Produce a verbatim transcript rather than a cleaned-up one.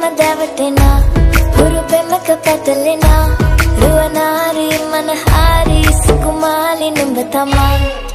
දැවටෙනා හුරු පෙමක පැටලෙනා රුවනාරි මනහාරි සුකුමාලි නුඹ තමා